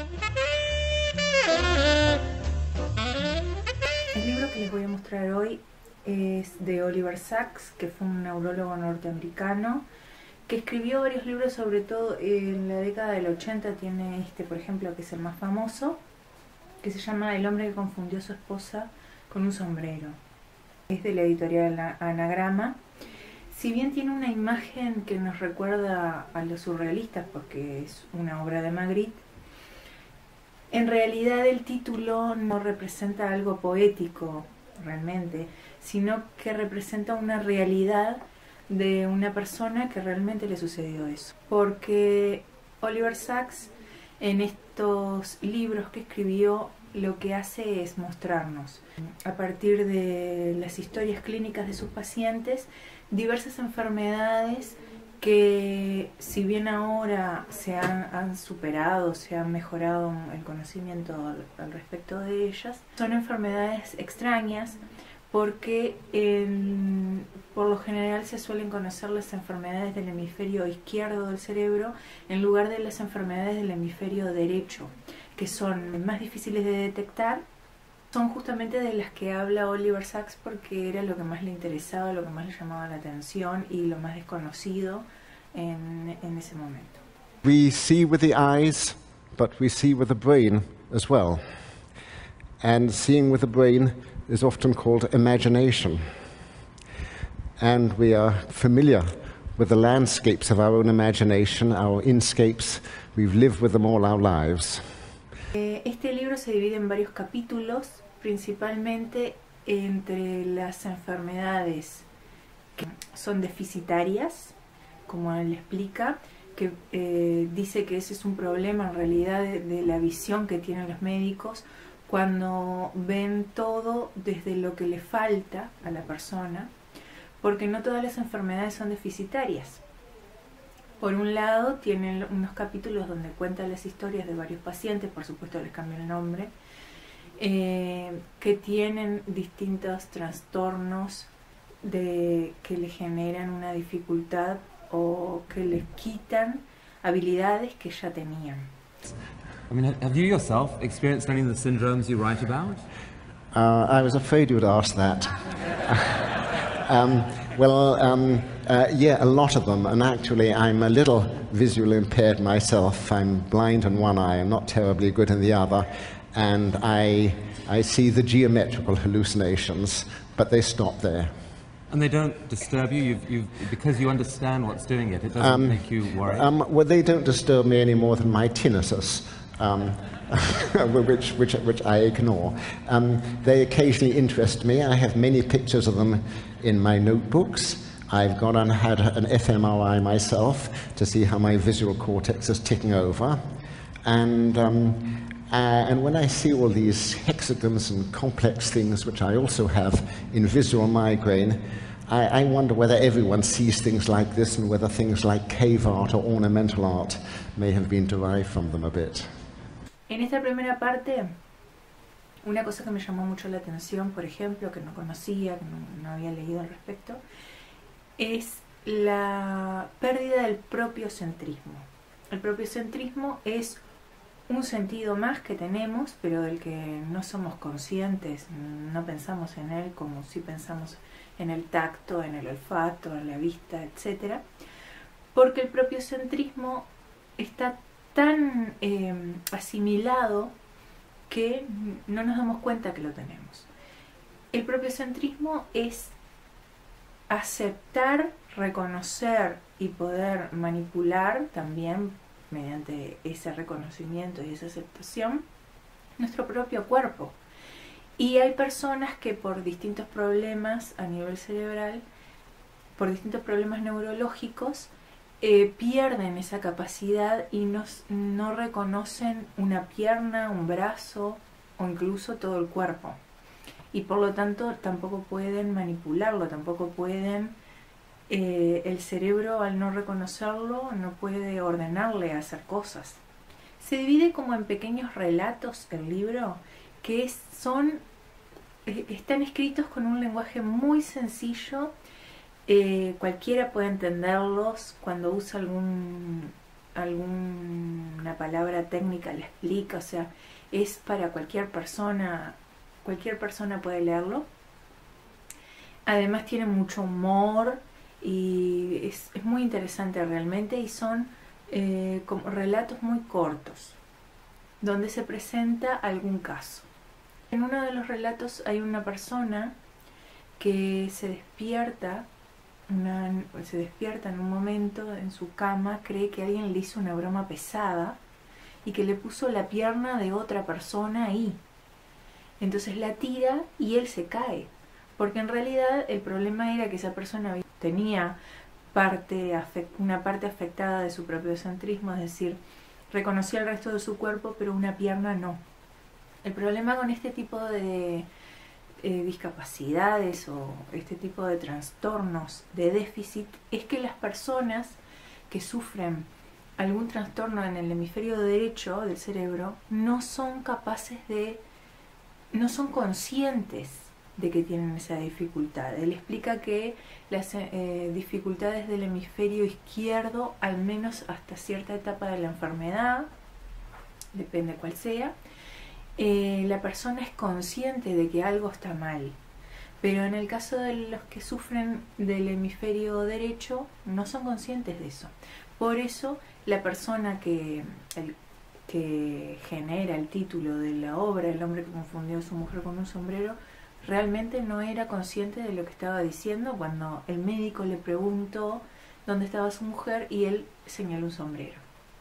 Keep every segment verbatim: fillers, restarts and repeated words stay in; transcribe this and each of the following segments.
El libro que les voy a mostrar hoy es de Oliver Sacks, que fue un neurólogo norteamericano que escribió varios libros, sobre todo en la década del ochenta. Tiene este, por ejemplo, que es el más famoso, que se llama El hombre que confundió a su esposa con un sombrero. Es de la editorial Anagrama. Si bien tiene una imagen que nos recuerda a los surrealistas, porque es una obra de Magritte, en realidad el título no representa algo poético realmente, sino que representa una realidad de una persona que realmente le sucedió eso. Porque Oliver Sacks, en estos libros que escribió, lo que hace es mostrarnos, a partir de las historias clínicas de sus pacientes, diversas enfermedades que, si bien ahora se han, han superado, se ha mejorado el conocimiento al, al respecto de ellas, son enfermedades extrañas, porque en, por lo general se suelen conocer las enfermedades del hemisferio izquierdo del cerebro en lugar de las enfermedades del hemisferio derecho, que son más difíciles de detectar. Son justamente de las que habla Oliver Sacks porque era lo que más le interesaba, lo que más le llamaba la atención y lo más desconocido en, en ese momento. We see with the eyes, but we see with the brain as well. And seeing with the brain is often called imagination. And we are familiar with the landscapes of our own imagination, our inscapes. We've lived with them all our lives. Este libro se divide en varios capítulos, principalmente entre las enfermedades que son deficitarias, como él explica, que eh, dice que ese es un problema en realidad de, de la visión que tienen los médicos cuando ven todo desde lo que le falta a la persona, porque no todas las enfermedades son deficitarias. Por un lado, tienen unos capítulos donde cuenta las historias de varios pacientes, por supuesto les cambio el nombre, eh, que tienen distintos trastornos de, que le generan una dificultad o que les quitan habilidades que ya tenían. I mean, have you yourself experienced any of the syndromes you write about? Uh, I was afraid you would ask that. um, well, um, uh, yeah, a lot of them, and actually I'm a little visually impaired myself. I'm blind in one eye and not terribly good in the other, and I, I see the geometrical hallucinations, but they stop there. And they don't disturb you? You've, you've, because you understand what's doing it, it doesn't Um, make you worried? Um, well, they don't disturb me any more than my tinnitus, um, which, which, which I ignore. Um, they occasionally interest me. I have many pictures of them in my notebooks. I've gone and had an F M R I myself to see how my visual cortex is ticking over. And, um, uh, and when I see all these hexagons and complex things, which I also have in visual migraine, I, I wonder whether everyone sees things like this and whether things like cave art or ornamental art may have been derived from them a bit. En esta primera parte, una cosa que me llamó mucho la atención, por ejemplo, que no conocía, que no, no había leído al respecto, es la pérdida del propiocentrismo. El propiocentrismo es un sentido más que tenemos, pero del que no somos conscientes, no pensamos en él como si pensamos en el tacto, en el olfato, en la vista, etcétera, porque el propiocentrismo está tan eh, asimilado que no nos damos cuenta que lo tenemos. El propiocentrismo es aceptar, reconocer y poder manipular también mediante ese reconocimiento y esa aceptación nuestro propio cuerpo. Y hay personas que por distintos problemas a nivel cerebral, por distintos problemas neurológicos, eh, pierden esa capacidad y no, no reconocen una pierna, un brazo o incluso todo el cuerpo. Y por lo tanto tampoco pueden manipularlo, tampoco pueden, eh, el cerebro al no reconocerlo no puede ordenarle a hacer cosas. Se divide como en pequeños relatos el libro que es, son, eh, están escritos con un lenguaje muy sencillo. Eh, cualquiera puede entenderlos. Cuando usa algún alguna palabra técnica la explica, o sea, es para cualquier persona, cualquier persona puede leerlo. Además tiene mucho humor y es, es muy interesante realmente, y son eh, como relatos muy cortos, donde se presenta algún caso. En uno de los relatos hay una persona que se despierta, una, se despierta en un momento en su cama, cree que alguien le hizo una broma pesada y que le puso la pierna de otra persona ahí. Entonces la tira y él se cae, porque en realidad el problema era que esa persona tenía parte, una parte afectada de su propio egocentrismo, es decir, reconocía el resto de su cuerpo, pero una pierna no. El problema con este tipo de eh, discapacidades o este tipo de trastornos de déficit es que las personas que sufren algún trastorno en el hemisferio derecho del cerebro no son capaces de, no son conscientes de que tienen esa dificultad. Él explica que las eh, dificultades del hemisferio izquierdo, al menos hasta cierta etapa de la enfermedad, depende cuál sea, eh, la persona es consciente de que algo está mal. Pero en el caso de los que sufren del hemisferio derecho, no son conscientes de eso. Por eso, la persona que, el, que genera el título de la obra, El hombre que confundió a su mujer con un sombrero, realmente no era consciente de lo que estaba diciendo cuando el médico le preguntó dónde estaba su mujer y él señaló un sombrero.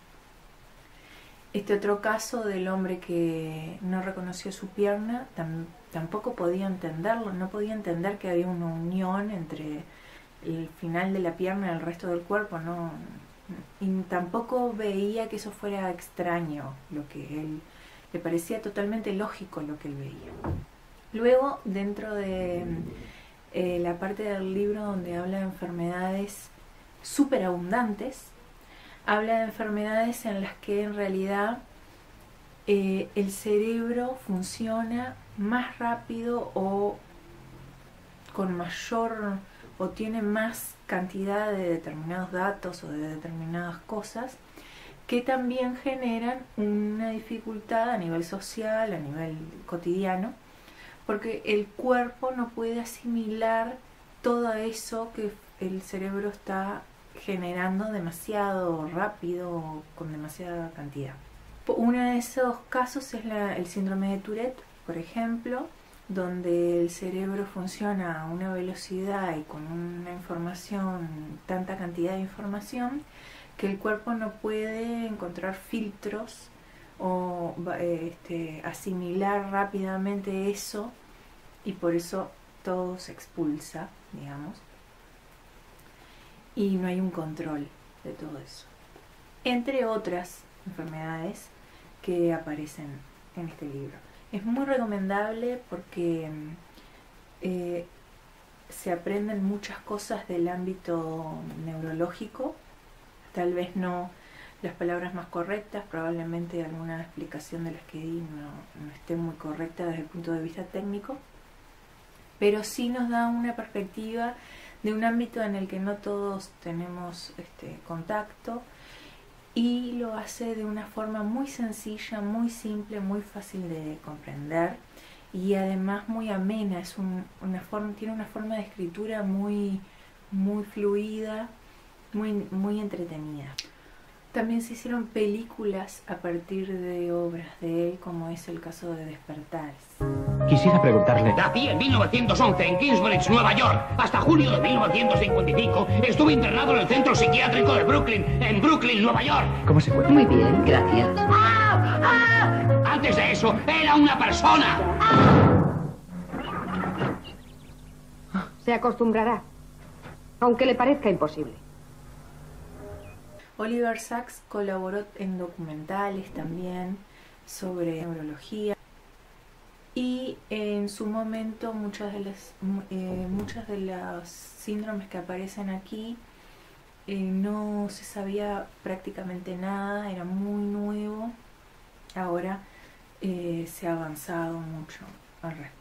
Este otro caso del hombre que no reconoció su pierna, tam, tampoco podía entenderlo, no podía entender que había una unión entre el final de la pierna y el resto del cuerpo, no, y tampoco veía que eso fuera extraño, lo que él, le parecía totalmente lógico lo que él veía. Luego, dentro de eh, la parte del libro donde habla de enfermedades superabundantes, habla de enfermedades en las que en realidad eh, el cerebro funciona más rápido o con mayor o tiene más cantidad de determinados datos o de determinadas cosas que también generan una dificultad a nivel social, a nivel cotidiano, porque el cuerpo no puede asimilar todo eso que el cerebro está generando demasiado rápido, con demasiada cantidad. Uno de esos casos es la, el síndrome de Tourette, por ejemplo, donde el cerebro funciona a una velocidad y con una información, tanta cantidad de información, que el cuerpo no puede encontrar filtros o este, asimilar rápidamente eso, y por eso todo se expulsa, digamos, y no hay un control de todo eso, entre otras enfermedades que aparecen en este libro. Es muy recomendable porque eh, se aprenden muchas cosas del ámbito neurológico, tal vez no las palabras más correctas, probablemente alguna explicación de las que di no, no esté muy correcta desde el punto de vista técnico, pero sí nos da una perspectiva de un ámbito en el que no todos tenemos este, contacto, y lo hace de una forma muy sencilla, muy simple, muy fácil de comprender y además muy amena. Es un, una forma, tiene una forma de escritura muy, muy fluida, muy, muy entretenida. También se hicieron películas a partir de obras de él, como es el caso de Despertares. Quisiera preguntarle... Nací en mil novecientos once en Kingsbridge, Nueva York. Hasta julio de mil novecientos cincuenta y cinco estuve internado en el centro psiquiátrico de Brooklyn, en Brooklyn, Nueva York. ¿Cómo se encuentra? Muy bien, gracias. ¡Ah! ¡Ah! Antes de eso, era una persona. Se acostumbrará, aunque le parezca imposible. Oliver Sacks colaboró en documentales también sobre neurología, y en su momento muchas de las eh, muchas de los síndromes que aparecen aquí eh, no se sabía prácticamente nada, era muy nuevo. Ahora eh, se ha avanzado mucho al respecto.